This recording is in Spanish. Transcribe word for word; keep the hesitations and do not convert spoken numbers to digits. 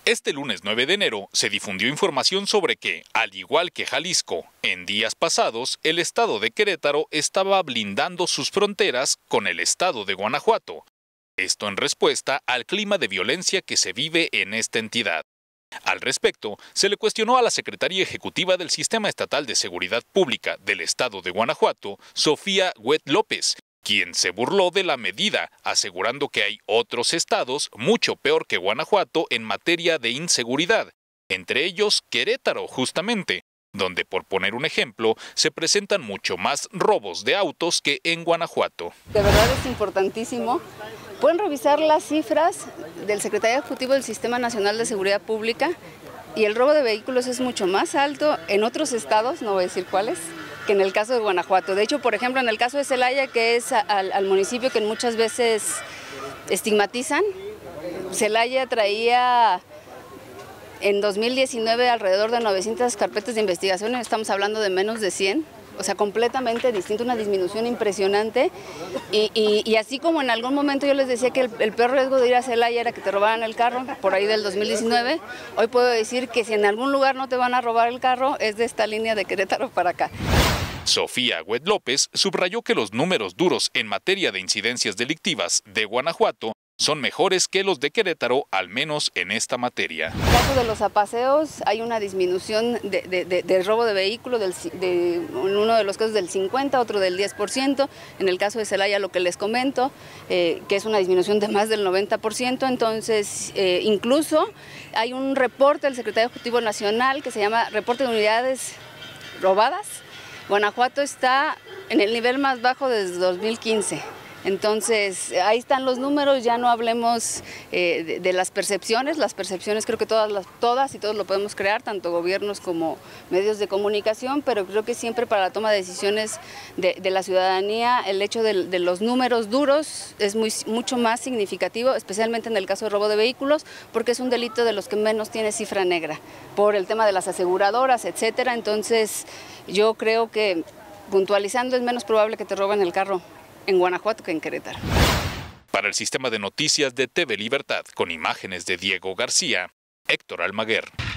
Este lunes nueve de enero se difundió información sobre que, al igual que Jalisco, en días pasados, el estado de Querétaro estaba blindando sus fronteras con el estado de Guanajuato. Esto en respuesta al clima de violencia que se vive en esta entidad. Al respecto, se le cuestionó a la secretaria ejecutiva del Sistema Estatal de Seguridad Pública del estado de Guanajuato, Sofía Huet López, quien se burló de la medida, asegurando que hay otros estados mucho peor que Guanajuato en materia de inseguridad, entre ellos Querétaro justamente, donde, por poner un ejemplo, se presentan mucho más robos de autos que en Guanajuato. De verdad es importantísimo. Pueden revisar las cifras del Secretario Ejecutivo del Sistema Nacional de Seguridad Pública y el robo de vehículos es mucho más alto en otros estados, no voy a decir cuáles, que en el caso de Guanajuato. De hecho, por ejemplo, en el caso de Celaya, que es al, al municipio que muchas veces estigmatizan, Celaya traía en dos mil diecinueve alrededor de novecientas carpetas de investigación, estamos hablando de menos de cien, o sea, completamente distinto, una disminución impresionante. Y, y, y así como en algún momento yo les decía que el, el peor riesgo de ir a Celaya era que te robaran el carro, por ahí del dos mil diecinueve, hoy puedo decir que si en algún lugar no te van a robar el carro, es de esta línea de Querétaro para acá. Sofía Huet López subrayó que los números duros en materia de incidencias delictivas de Guanajuato son mejores que los de Querétaro, al menos en esta materia. En el caso de los apaseos hay una disminución de, de, de, de robo de vehículos, del, de, en uno de los casos del cincuenta, otro del diez por ciento. En el caso de Celaya, lo que les comento, eh, que es una disminución de más del noventa por ciento. Entonces, eh, incluso hay un reporte del Secretario Ejecutivo Nacional que se llama Reporte de Unidades Robadas. Guanajuato está en el nivel más bajo desde dos mil quince. Entonces, ahí están los números, ya no hablemos eh, de, de las percepciones, las percepciones creo que todas, las, todas y todos lo podemos crear, tanto gobiernos como medios de comunicación, pero creo que siempre para la toma de decisiones de, de la ciudadanía, el hecho de, de los números duros es muy, mucho más significativo, especialmente en el caso de robo de vehículos, porque es un delito de los que menos tiene cifra negra, por el tema de las aseguradoras, etcétera. Entonces, yo creo que puntualizando es menos probable que te roben el carro en Guanajuato que en Querétaro. Para el sistema de noticias de T V Libertad, con imágenes de Diego García, Héctor Almaguer.